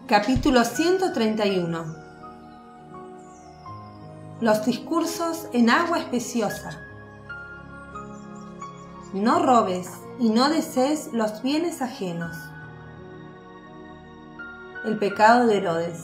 Capítulo 131. Los discursos en agua espaciosa. No robes y no desees los bienes ajenos. El pecado de Herodes.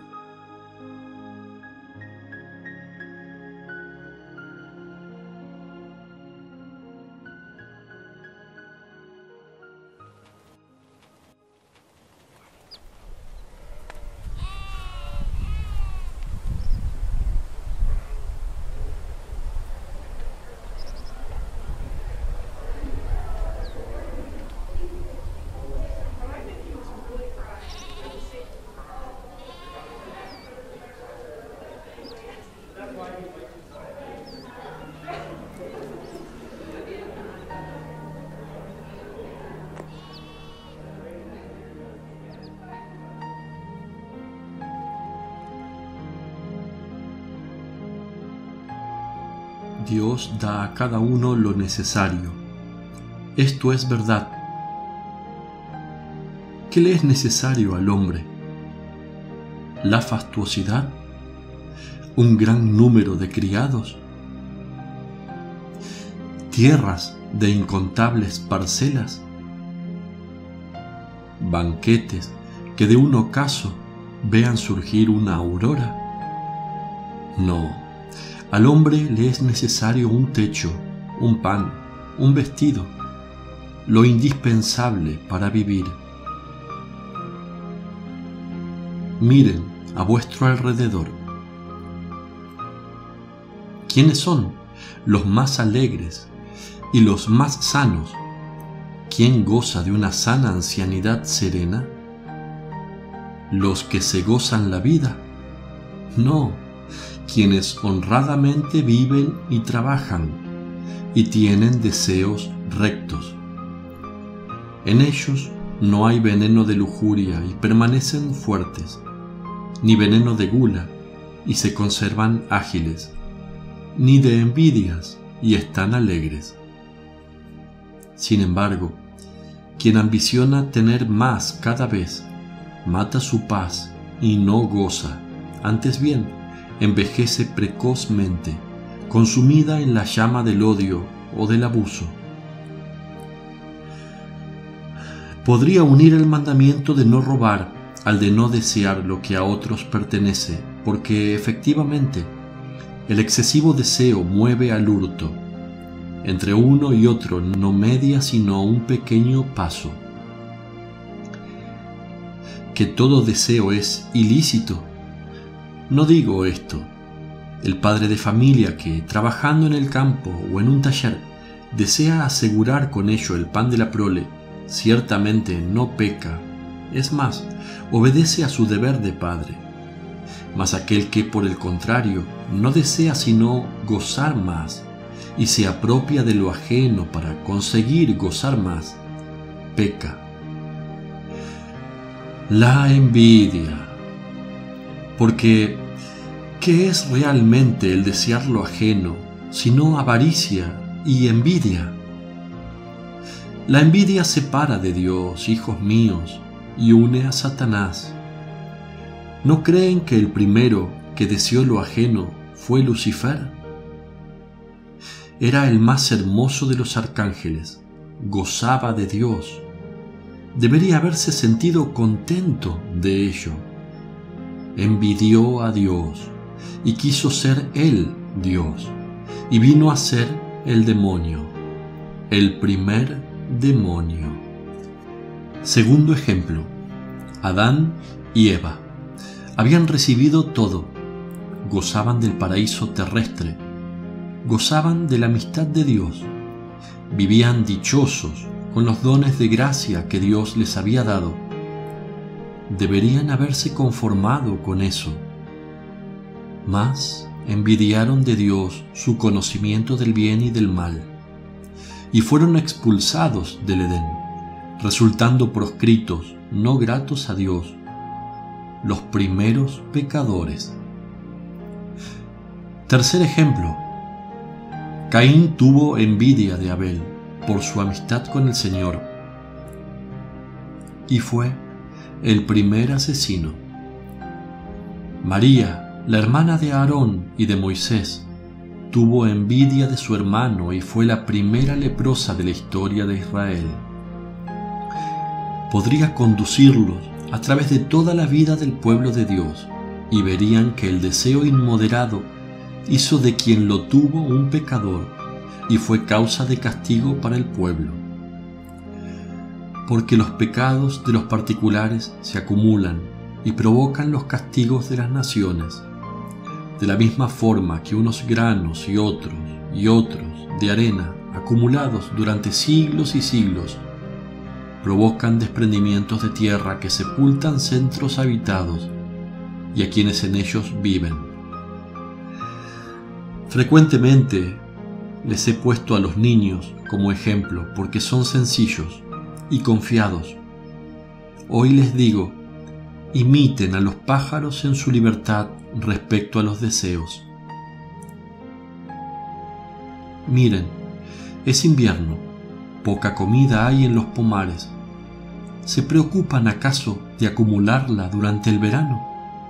Dios da a cada uno lo necesario. Esto es verdad. ¿Qué le es necesario al hombre? ¿La fastuosidad? ¿Un gran número de criados? ¿Tierras de incontables parcelas? ¿Banquetes que de un ocaso vean surgir una aurora? No. Al hombre le es necesario un techo, un pan, un vestido, lo indispensable para vivir. Miren a vuestro alrededor. ¿Quiénes son los más alegres y los más sanos? ¿Quién goza de una sana ancianidad serena? ¿Los que se gozan la vida? No. Quienes honradamente viven y trabajan y tienen deseos rectos. En ellos no hay veneno de lujuria y permanecen fuertes, ni veneno de gula y se conservan ágiles, ni de envidias y están alegres. Sin embargo, quien ambiciona tener más cada vez, mata su paz y no goza, antes bien, envejece precozmente, consumida en la llama del odio o del abuso. Podría unir el mandamiento de no robar al de no desear lo que a otros pertenece, porque efectivamente el excesivo deseo mueve al hurto. Entre uno y otro no media sino un pequeño paso. Que todo deseo es ilícito. No digo esto. El padre de familia que, trabajando en el campo o en un taller, desea asegurar con ello el pan de la prole, ciertamente no peca, es más, obedece a su deber de padre. Mas aquel que, por el contrario, no desea sino gozar más, y se apropia de lo ajeno para conseguir gozar más, peca. La envidia. Porque, ¿qué es realmente el desear lo ajeno, sino avaricia y envidia? La envidia separa de Dios, hijos míos, y une a Satanás. ¿No creen que el primero que deseó lo ajeno fue Lucifer? Era el más hermoso de los arcángeles, gozaba de Dios. Debería haberse sentido contento de ello. Envidió a Dios y quiso ser él Dios, y vino a ser el demonio, el primer demonio. Segundo ejemplo, Adán y Eva habían recibido todo, gozaban del paraíso terrestre, gozaban de la amistad de Dios, vivían dichosos con los dones de gracia que Dios les había dado. Deberían haberse conformado con eso, mas envidiaron de Dios su conocimiento del bien y del mal, y fueron expulsados del Edén, resultando proscritos, no gratos a Dios, los primeros pecadores. Tercer ejemplo, Caín tuvo envidia de Abel por su amistad con el Señor, y fue el primer asesino. María, la hermana de Aarón y de Moisés, tuvo envidia de su hermano y fue la primera leprosa de la historia de Israel. Podría conducirlos a través de toda la vida del pueblo de Dios y verían que el deseo inmoderado hizo de quien lo tuvo un pecador y fue causa de castigo para el pueblo. Porque los pecados de los particulares se acumulan y provocan los castigos de las naciones, de la misma forma que unos granos y otros de arena acumulados durante siglos y siglos provocan desprendimientos de tierra que sepultan centros habitados y a quienes en ellos viven. Frecuentemente les he puesto a los niños como ejemplo porque son sencillos y confiados. Hoy les digo, imiten a los pájaros en su libertad respecto a los deseos. Miren, es invierno, poca comida hay en los pomares. ¿Se preocupan acaso de acumularla durante el verano?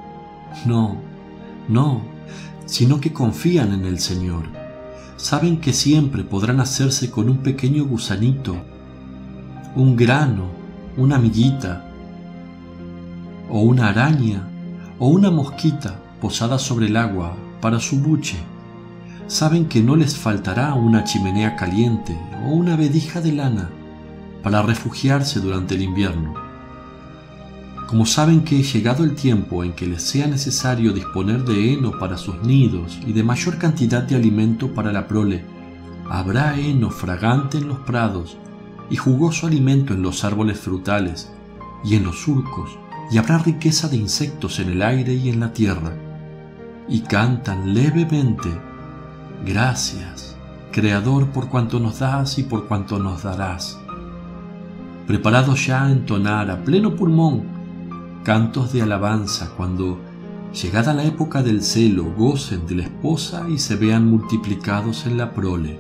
No, sino que confían en el Señor. Saben que siempre podrán hacerse con un pequeño gusanito, un grano, una amiguita, o una araña, o una mosquita posada sobre el agua para su buche. Saben que no les faltará una chimenea caliente o una vedija de lana para refugiarse durante el invierno. Como saben que llegado el tiempo en que les sea necesario disponer de heno para sus nidos y de mayor cantidad de alimento para la prole, habrá heno fragante en los prados y jugoso alimento en los árboles frutales y en los surcos, y habrá riqueza de insectos en el aire y en la tierra. Y cantan levemente: gracias, Creador, por cuanto nos das y por cuanto nos darás. Preparados ya a entonar a pleno pulmón cantos de alabanza cuando, llegada la época del celo, gocen de la esposa y se vean multiplicados en la prole.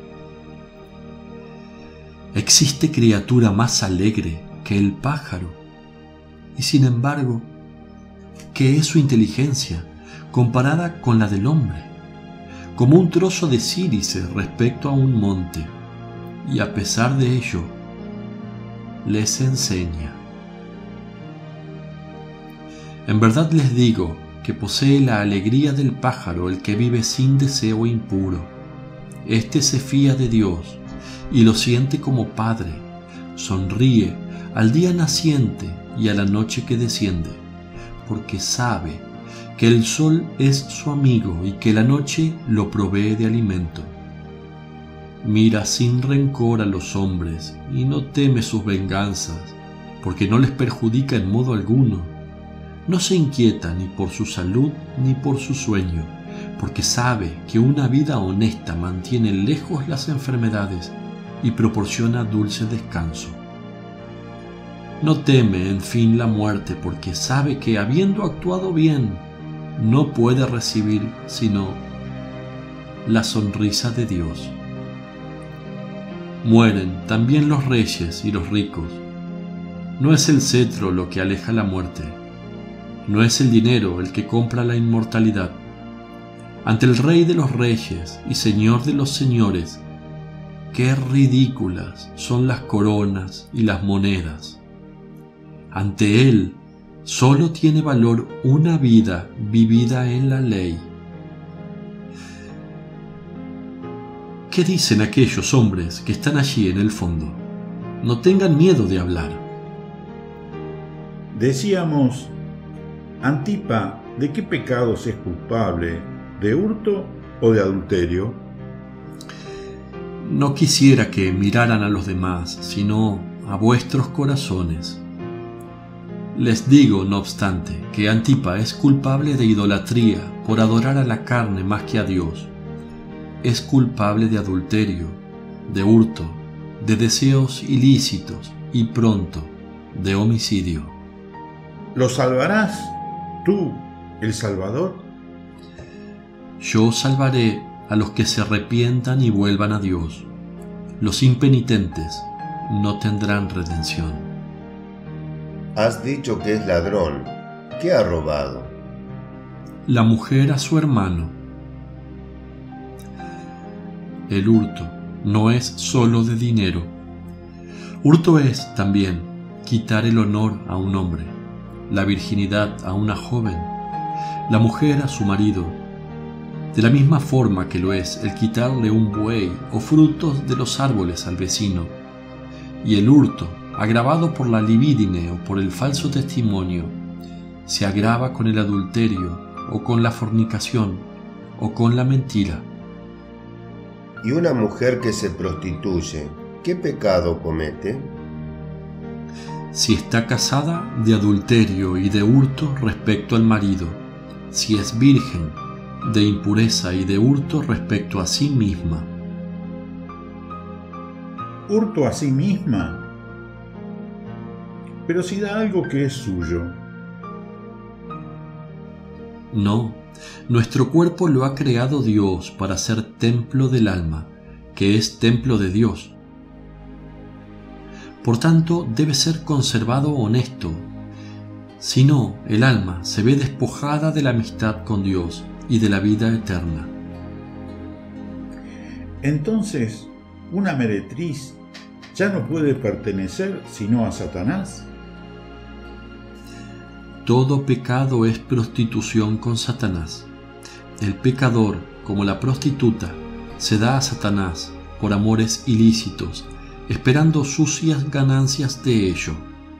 ¿Existe criatura más alegre que el pájaro? Y sin embargo, ¿qué es su inteligencia comparada con la del hombre? Como un trozo de círice respecto a un monte, y a pesar de ello, les enseña. En verdad les digo que posee la alegría del pájaro el que vive sin deseo impuro. Este se fía de Dios y lo siente como padre, sonríe al día naciente y a la noche que desciende, porque sabe que el sol es su amigo y que la noche lo provee de alimento. Mira sin rencor a los hombres y no teme sus venganzas, porque no les perjudica en modo alguno. No se inquieta ni por su salud ni por su sueño, porque sabe que una vida honesta mantiene lejos las enfermedades y proporciona dulce descanso. No teme, en fin, la muerte, porque sabe que, habiendo actuado bien, no puede recibir sino la sonrisa de Dios. Mueren también los reyes y los ricos. No es el cetro lo que aleja la muerte, no es el dinero el que compra la inmortalidad. Ante el Rey de los reyes y Señor de los señores, qué ridículas son las coronas y las monedas. Ante Él solo tiene valor una vida vivida en la ley. ¿Qué dicen aquellos hombres que están allí en el fondo? No tengan miedo de hablar. Decíamos, Antipa, ¿de qué pecados es culpable? ¿De hurto o de adulterio? No quisiera que miraran a los demás, sino a vuestros corazones. Les digo, no obstante, que Antipa es culpable de idolatría por adorar a la carne más que a Dios. Es culpable de adulterio, de hurto, de deseos ilícitos y pronto de homicidio. ¿Lo salvarás, tú, el Salvador? Yo salvaré a los que se arrepientan y vuelvan a Dios. Los impenitentes no tendrán redención. Has dicho que es ladrón. ¿Qué ha robado? La mujer a su hermano. El hurto no es solo de dinero. Hurto es también quitar el honor a un hombre, la virginidad a una joven, la mujer a su marido, de la misma forma que lo es el quitarle un buey o frutos de los árboles al vecino. Y el hurto, agravado por la libidine o por el falso testimonio, se agrava con el adulterio o con la fornicación o con la mentira. ¿Y una mujer que se prostituye, qué pecado comete? Si está casada, de adulterio y de hurto respecto al marido. Si es virgen, de impureza y de hurto respecto a sí misma. ¿Hurto a sí misma? Pero si da algo que es suyo. No, nuestro cuerpo lo ha creado Dios para ser templo del alma, que es templo de Dios. Por tanto, debe ser conservado honesto. Si no, el alma se ve despojada de la amistad con Dios y de la vida eterna. Entonces, ¿una meretriz ya no puede pertenecer sino a Satanás? Todo pecado es prostitución con Satanás. El pecador, como la prostituta, se da a Satanás por amores ilícitos, esperando sucias ganancias de ello.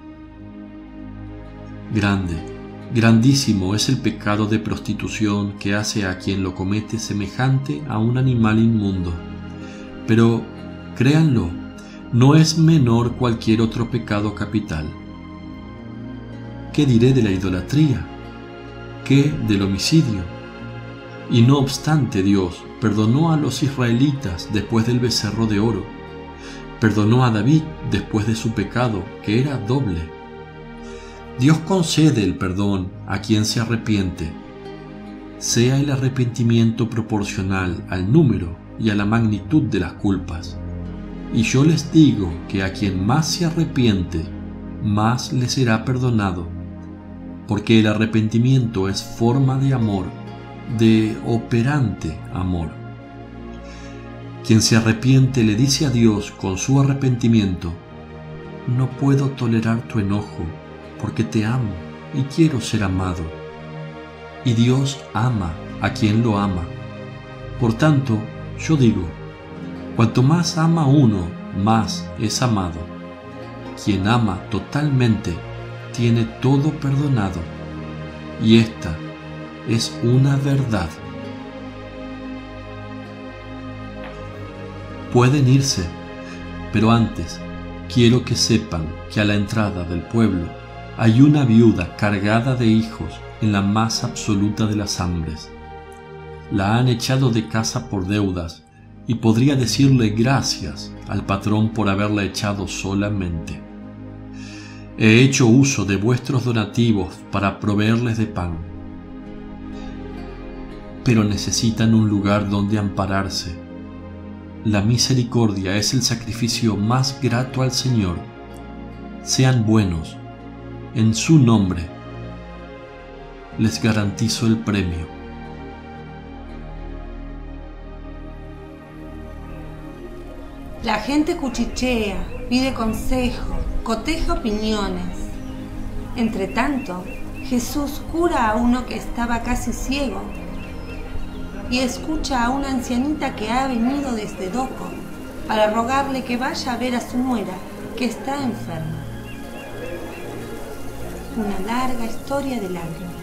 Grandísimo es el pecado de prostitución que hace a quien lo comete semejante a un animal inmundo. Pero, créanlo, no es menor cualquier otro pecado capital. ¿Qué diré de la idolatría? ¿Qué del homicidio? Y no obstante, Dios perdonó a los israelitas después del becerro de oro. Perdonó a David después de su pecado, que era doble. Dios concede el perdón a quien se arrepiente, sea el arrepentimiento proporcional al número y a la magnitud de las culpas. Y yo les digo que a quien más se arrepiente, más le será perdonado, porque el arrepentimiento es forma de amor, de operante amor. Quien se arrepiente le dice a Dios con su arrepentimiento: no puedo tolerar tu enojo, porque te amo y quiero ser amado. Y Dios ama a quien lo ama. Por tanto, yo digo, cuanto más ama uno, más es amado. Quien ama totalmente tiene todo perdonado. Y esta es una verdad. Pueden irse, pero antes quiero que sepan que a la entrada del pueblo hay una viuda cargada de hijos en la más absoluta de las hambres. La han echado de casa por deudas y podría decirle gracias al patrón por haberla echado solamente. He hecho uso de vuestros donativos para proveerles de pan, pero necesitan un lugar donde ampararse. La misericordia es el sacrificio más grato al Señor. Sean buenos. En su nombre les garantizo el premio. La gente cuchichea, pide consejo, coteja opiniones. Entre tanto, Jesús cura a uno que estaba casi ciego y escucha a una ancianita que ha venido desde Doco para rogarle que vaya a ver a su nuera, que está enferma. Una larga historia de lágrimas.